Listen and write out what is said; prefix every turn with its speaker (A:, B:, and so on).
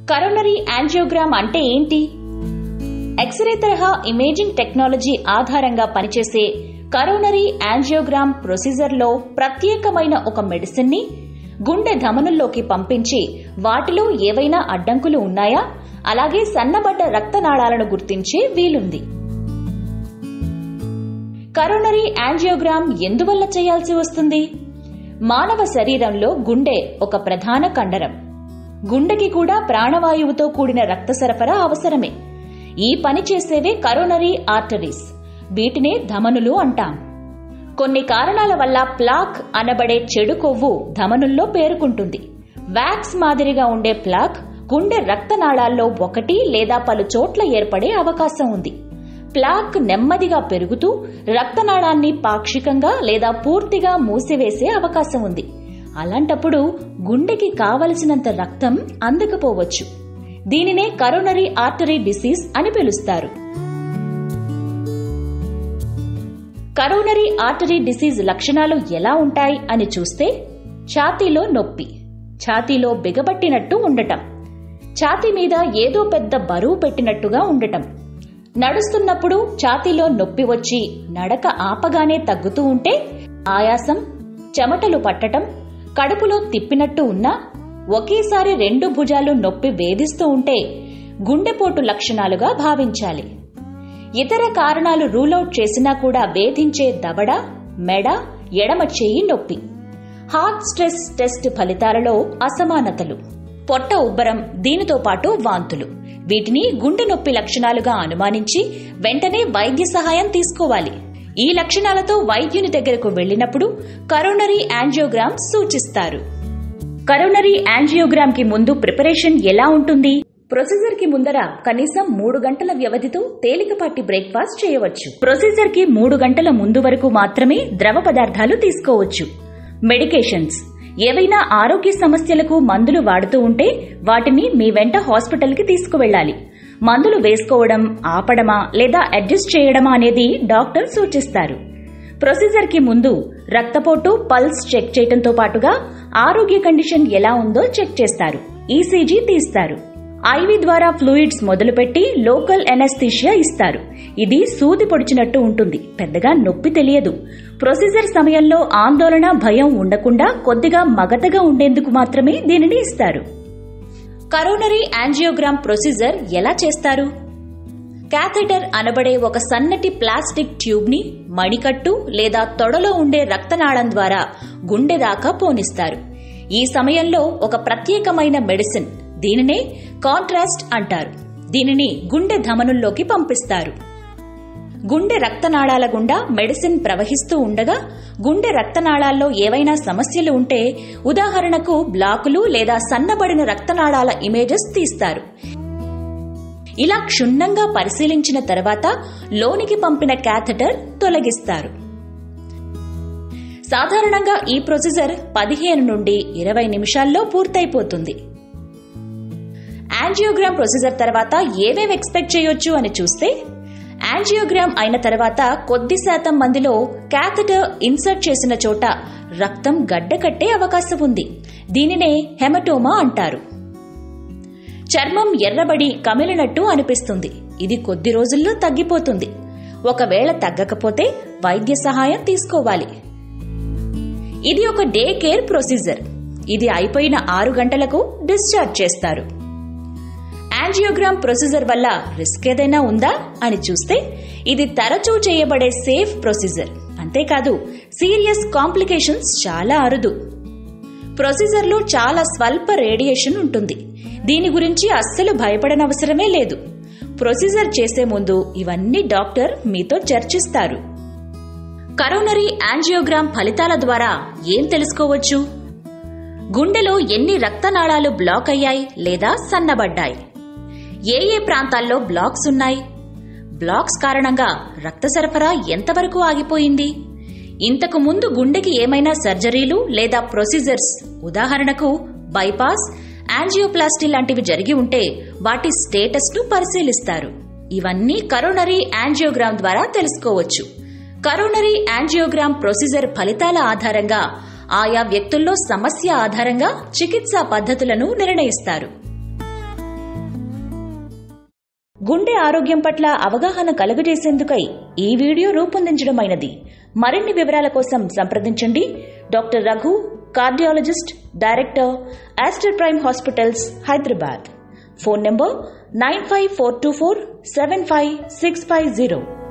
A: Coronary angiogram అంటే ఏంటి? X ray తరహా ఇమేజింగ్ టెక్నాలజీ ఆధారంగా పనిచేసే కరోనరీ యాంజియోగ్రామ్ ప్రొసీజర్లో ప్రత్యేకమైన ఒక మెడిసిన్ ని గుండె ధమనుల్లోకి పంపించి వాటిలో ఏవైనా అడ్డంకులు ఉన్నాయా, అలాగే సన్నబడ్డ రక్తనాళాలను గుర్తించే వీలుంది. కరోనరీ యాంజియోగ్రామ్ ఎందువల్ల చేయాల్సి వస్తుంది? మానవ శరీరంలో గుండె ఒక ప్రధాన కండరం. గుండెకి కూడా ప్రాణవాయువుతో కూడిన రక్త సరఫరా అవసరమే. ఈ పని చేసేవే కరోనరీ ఆర్టరీస్. వీటినే ధమనులు అంటాం. కొన్ని కారణాల వల్ల ప్లాక్ అనబడే చెడు కొవ్వు ధమనుల్లో పేరుకుంటుంది. వ్యాక్స్ మాదిరిగా ఉండే ప్లాక్ గుండె రక్తనాళాల్లో ఒకటి లేదా పలు చోట్ల ఏర్పడే అవకాశం ఉంది. ప్లాక్ నెమ్మదిగా పెరుగుతూ రక్తనాళాన్ని పాక్షికంగా లేదా పూర్తిగా మూసివేసే అవకాశం ఉంది. అలాంటప్పుడు గుండెకి కావలసినంత రక్తం అందకపోవచ్చు. దీనినే కరోనరీ ఆర్టరీ డిసీజ్ అని పిలుస్తారు. కరోనరీ ఆర్టరీ డిసీజ్ లక్షణాలు ఎలా ఉంటాయి అని చూస్తే, ఛాతీలో నొప్పి, ఛాతీలో బిగబట్టినట్టు ఉండటం, ఛాతీ మీద ఏదో పెద్ద బరువు పెట్టినట్టుగా ఉండటం, నడుస్తున్నప్పుడు ఛాతీలో నొప్పి వచ్చి నడక ఆపగానే తగ్గుతూ ఉంటే ఆయాసం, చెమటలు పట్టటం, కడుపులో తిప్పినట్టు ఉన్నా, ఒకేసారి 2 భుజాలు నొప్పి వేధిస్తూ ఉంటే గుండెపోటు లక్షణాలుగా భావించాలి. ఇతర కారణాలు రూలౌట్ చేసినా కూడా వేధించే దవడ, మెడ, ఎడమ చెయ్యి నొప్పి, హార్ట్ స్ట్రెస్ టెస్ట్ ఫలితాలలో అసమానతలు, పొట్ట ఉబ్బరం, దీనితో పాటు వాంతులు, వీటిని గుండె నొప్పి లక్షణాలుగా అనుమానించి వెంటనే వైద్య సహాయం తీసుకోవాలి. ఈ లక్షణాలతో వైద్యుని దగ్గరకు వెళ్లినప్పుడు కరోనరీ యాంజియోగ్రామ్ సూచిస్తారు. కరోనరీ యాంజియోగ్రామ్ కి ముందు ప్రిపరేషన్ ఎలా ఉంటుంది? ప్రొసీజర్ కి ముందర కనీసం 3 గంటల వ్యవధితో తేలికపాటి బ్రేక్ఫాస్ట్ చేయవచ్చు. ప్రొసీజర్ కి 3 గంటల ముందు వరకు మాత్రమే ద్రవ పదార్థాలు తీసుకోవచ్చు. మెడికేషన్స్, ఏవైనా ఆరోగ్య సమస్యలకు మందులు వాడుతూ ఉంటే వాటిని మీ వెంట హాస్పిటల్ కి తీసుకువెళ్లాలి. మందులు వేసుకోవడం, ఆపడమా లేదా అడ్జస్ట్ చేయడమా అనేది డాక్టర్ సూచిస్తారు. ప్రొసీజర్ కి ముందు రక్తపోటు, పల్స్ చెక్ చేయడంతో పాటుగా ఆరోగ్య కండిషన్ ఎలా ఉందో చెక్ చేస్తారు. ఈసీజీ తీస్తారు. ఐవీ ద్వారా ఫ్లూయిడ్స్ మొదలుపెట్టి లోకల్ ఎనస్థీషియా ఇస్తారు. ఇది సూది పొడిచినట్టు ఉంటుంది, పెద్దగా నొప్పి తెలియదు. ప్రొసీజర్ సమయంలో ఆందోళన, భయం ఉండకుండా కొద్దిగా మగతగా ఉండేందుకు మాత్రమే దీనిని ఇస్తారు. కరోనరీ యాంజియోగ్రామ్ ప్రొసీజర్ ఎలా చేస్తారు? క్యాథెటర్ అనబడే ఒక సన్నటి ప్లాస్టిక్ ట్యూబ్ ని మణికట్టు లేదా తొడలో ఉండే రక్తనాళం ద్వారా గుండె దాకా పోనిస్తారు. ఈ సమయంలో ఒక ప్రత్యేకమైన మెడిసిన్, దీనినే కాంట్రాస్ట్ అంటారు, దీనిని గుండె ధమనుల్లోకి పంపిస్తారు. గుండె రక్తనాళాల గుండా మెడిసిన్ ప్రవహిస్తూ ఉండగా గుండె రక్తనాళాల్లో ఏవైనా సమస్యలు ఉంటే, ఉదాహరణకు బ్లాకులు లేదా సన్నబడిన రక్తనాళాల ఇమేజెస్ తీస్తారు. ఇలా క్షుణ్ణంగా పరిశీలించిన తర్వాత లోనికి పంపిన క్యాథెటర్ తొలగిస్తారు. సాధారణంగా ఈ ప్రొసీజర్ 15 నుండి 20 నిమిషాల్లో పూర్తయిపోతుంది. యాంజియోగ్రామ్ ప్రొసీజర్ తర్వాత ఏవేవి ఎక్స్పెక్ట్ చేయొచ్చు అని చూస్తే, యాంజియోగ్రామ్ అయిన తర్వాత కొద్ది శాతం మందిలో క్యాథెటర్ ఇన్సర్ట్ చేసిన చోట రక్తం గడ్డకట్టే అవకాశం ఉంది. దీనినే హెమటోమా అంటారు. చర్మం ఎర్రబడి కమిలినట్టు అనిపిస్తుంది. ఇది కొద్ది రోజుల్లో తగ్గిపోతుంది. ఒకవేళ తగ్గకపోతే వైద్య సహాయం తీసుకోవాలి. ఇది ఒక డే కేర్ ప్రొసీజర్. ఇది అయిపోయిన 6 గంటలకు డిశ్చార్జ్ చేస్తారు. యాంజియోగ్రామ్ ప్రొసీజర్ వల్ల రిస్క్ ఏదైనా ఉందా అని చూస్తే, ఇది తరచూ చేయబడే సేఫ్ ప్రొసీజర్. అంతేకాదు సీరియస్ కాంప్లికేషన్స్ చాలా అరుదు. ప్రొసీజర్లో చాలా స్వల్ప రేడియేషన్ ఉంటుంది. దీని గురించి అస్సలు భయపడనవసరమే లేదు. ప్రొసీజర్ చేసే ముందు ఇవన్నీ డాక్టర్ మీతో చర్చిస్తారు. కరోనరీ యాంజియోగ్రామ్ ఫలితాల ద్వారా ఏం తెలుసుకోవచ్చు? గుండెలో ఎన్ని రక్తనాళాలు బ్లాక్ అయ్యాయి లేదా సన్నబడ్డాయి? ఏ ఏ ప్రాంతాల్లో బ్లాక్స్ ఉన్నాయి? బ్లాక్స్ కారణంగా రక్త సరఫరా ఎంతవరకు ఆగిపోయింది? ఇంతకు ముందు గుండెకి ఏమైనా సర్జరీలు లేదా ప్రొసీజర్స్, ఉదాహరణకు బైపాస్, యాంజియోప్లాస్టీ లాంటివి జరిగి ఉంటే వాటి స్టేటస్ ను పరిశీలిస్తారు. ఇవన్నీ కరోనరీ యాంజియోగ్రామ్ ద్వారా తెలుసుకోవచ్చు. కరోనరీ యాంజియోగ్రామ్ ప్రొసీజర్ ఫలితాల ఆధారంగా ఆయా వ్యక్తుల్లో సమస్య ఆధారంగా చికిత్సా పద్ధతులను నిర్ణయిస్తారు. గుండె ఆరోగ్యం పట్ల అవగాహన కలుగజేసేందుకై ఈ వీడియో రూపొందించడమైనది. మరిన్ని వివరాల కోసం సంప్రదించండి doctor Raghu, cardiologist, director, Aster Prime hospitals, Hyderabad. Phone number 9542475650.